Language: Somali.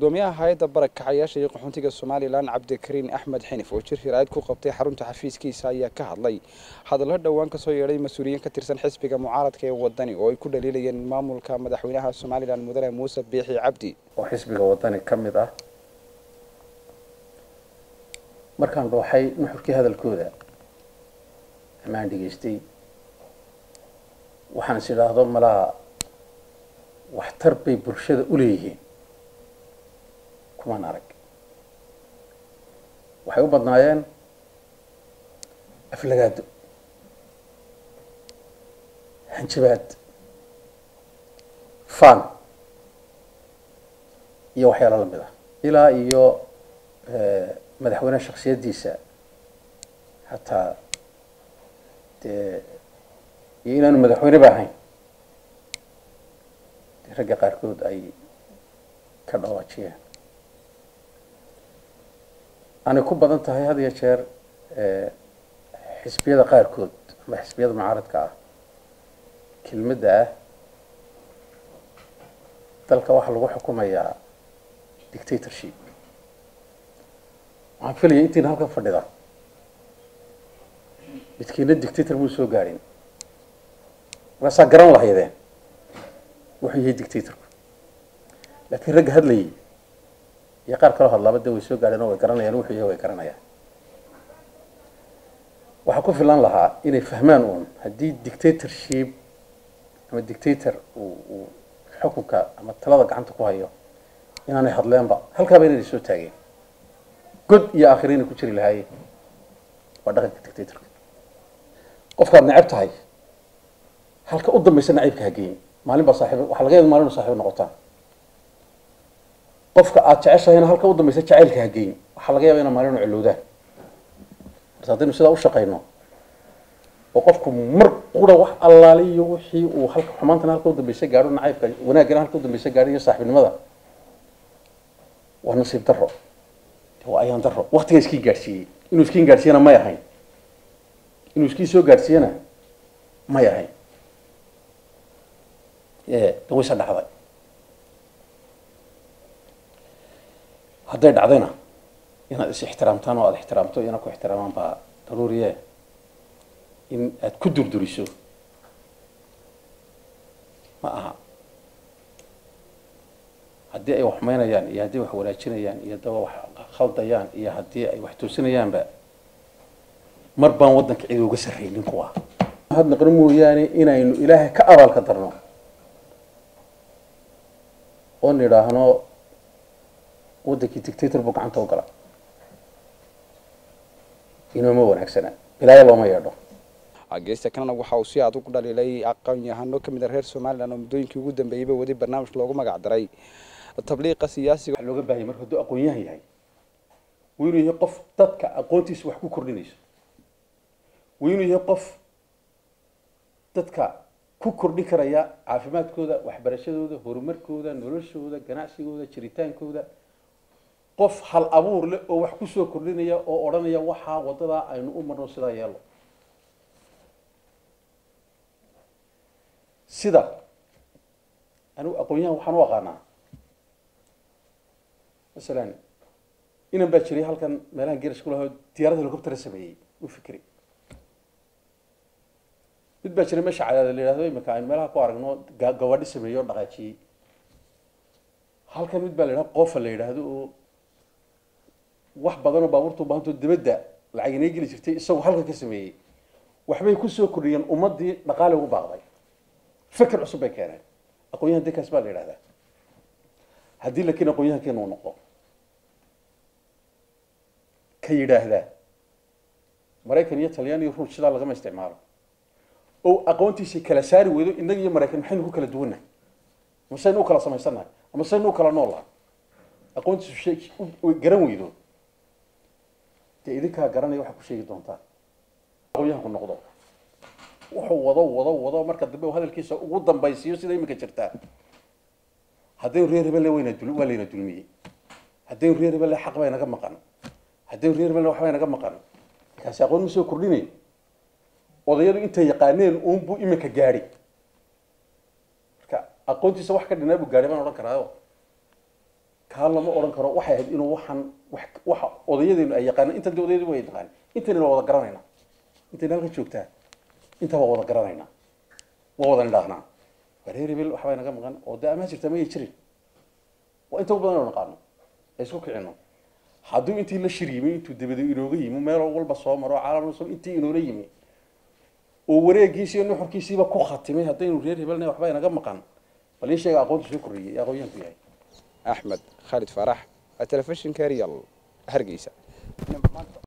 gudoomiyaha hay'adda barakacayaasha iyo qaxoontiga Soomaaliland Cabdikariin Axmed Xinif oo jir hiraad ku qabtay xarunta xafiiskiisa ayaa ka hadlay hadallo dhawaan ka soo yeedhay mas'uuliyiin ka tirsan xisbiga mucaaradka ee wadani oo ay ku dhaliilayeen maamulka madaxweynaha Soomaaliland Mudane Muuse Biixi Cabdi oo xisbiga wadani kamid ah markaan waxay nuxurkii hadalkooda amaan dhigaystay waxaan sidhaahdo malaha waxtar bay bulshada u leeyihiin kumaan arag waxay u badnaayeen aflagaado hanjabaad fan iyo waxyaalo lamid ah ilaa iyo madaxweyne shakhsiyadiisa hataa dee iyo inaanu madaxweyne ba ahayn ragga qaarkood ay ka dhawaajiyeen aanay ku badan tahay had iyo jeer xisbiyada qaarkood ama xisbiyada mucaaradka ah kelmadda ah dalka waxaa lagu xukumayaa dictatorship waxaan filaya intiina halkan fadhida midkiina dictator muu soo gaadhin markaasaa garan lahaydeen wuxuu yahay dictatorku laakiin ragga hadlayay iyo qaar kaloo hadlaaba dee way soo gaadheen oo way garanayaan wuxuu yahay way garanayaan waxaa ku filan lahaa inay fahmaan uun haddii dictatorship ama dictator uu xukunka ama talada gacanta ku hayo inaanay hadleenba halkaaba inayna soo taageen god iyo aakhira inay ku jiri lahaayeen waa dhaqanka dictatorka qofkaad necab tahay halka u dambaysa naciibka hageyn maalin baa saaxiib waxa laga yaabaa maalin saaxiib noqotaan qofka aad jeceshahayna halka u dambaysa jacaylka hageyn waxa laga yaabaa in maalin cilowdaan haddaynu sidaa u shaqeyno oo qofku mar qura wax allaaliyo wixii uu halka xumaantana halka u dambaysa gaadho naciibka wanaagana halka u dambaysa gaadho iyo saaxiibnimada waa nasiib darro waa ayaan darro waqtiga iskii gaadhsiiyey inuu iskiin gaadhsiiyana may ahayn inuu iskii soo gaadhsiiyana may ahayn dawaysa dhacday hadday dhacdayna inaad is ixtiraamtaan oo aada ixtiraamto inaad ku ixtiraamaan baa daruuriye in aad ku durduriso ma aha haddii ay wax xumeynayaan iyo haddii wax wanaajinayaan iyo haddaba wax khaldayaan iyo haddii ay wax toosinayaanba mar baan waddanka cid uga sarreynin kuwa had naqno mooyaane inaynu ilaahay ka abaalka darno oo nidhaahno waddankii dictator buu gacanta u gala inooma wanaagsana bilaaya looma yeedho geesta kanana waxa uu si aad ugu dhaliilay aqoon-yahano ka mid ah reer Soomaaliland oo muddooyinkii ugu dambeeyayba wadi barnaamij loogu magac daray tabliiqa siyaasiga looga baahay marka hadduu aqoon-yahan yahay wuu inuu yahay qof dadka aqoontiisa wax ku kordhinayso wuu inuu yahay qof dadka ku kordhi karaya caafimaadkooda waxbarashadooda horumarkooda noloshooda ganacsigooda jiritaankooda qof hal abuur leh oo wax ku soo kordhinaya oo odhanaya waxaa wadada aynu u marno sidaa yeelo sida anigu aqoon-yahan waxaan u aqaanaa masalan inan baa jiray halkan meelaha geerash ku lahaa diyaarada helicoptera sameeyey u fikri mid baa jiray meesha cadaada la yidhahdo imika aynu meelaha ku aragno gabadhi sameeyo oo dhaqaajiyey halkan mid baa la yidhahdo qofa la yidhaahdo oo wax badan oo baabuurta u baahanto dibadda lacag inay geli jirtay isagoo halkan ka sameeyey waxbay ku soo kordhiyeen ummaddii dhaqaale ugu baaqday fikir cusub bay keeneen aqoon-yahan dekaas baa la yidhahdaa haddii laakiin aqoon-yahankeena uu noqdo ka yidhaahdaa maraykan iyo talyaan iyo ruush sidaa lagama isticmaalo oo aqoontiisii kala saari weydo innaga iyo maraykan maxaynu ku kala duwannahay masaynu u kala samaysannahay ama saynu u kala noolnahay aqoontiisu garan weydo dee idinkaa garanaya waxaa ku sheegi doontaa aqoon-yahanku noqdo wuxuu wado marka dambe hadalkiisa ugu dambaysiiyo sida imika jirtaa haddaynu reer hebelle waa layna dulmiyey haddaynu reer hebelle xaq bay naga maqan haddaynu reer hebelle waxbay naga maqan markaasi aqoon ma soo kordhinayo odayadu intay yaqaaneen uunbuu imika gaadhi marka aqoontiisa wax ka dhinaa buu gaadhay baan odhan karaayo kaa lama odhan karo waxay ahayd inuu waxa odayadeenu ay yaqaanaan inta odayadeenu way yaqaan intayna la wada garanayna intayna halka joogtaa inta waa wada garanayna waa wada indhaaqnaa reer hebel waxbaa naga maqan oo dee ama jirta ma ay jirin waa inta badan oo naqaano ay isku kicino hadduu intii la shir yimi intuu dabada inooga yimi meel walba soo maro caalamka soo intii inoola yimi oo wareegiisii iyo nuxurkiisiiba ku khatimay haddaynu reer hebelna waxbaa naga maqan bal in sheega aqoonta soo korriyay aqoonyaanku yahay axmed khalid farax telefishinka real hargeysa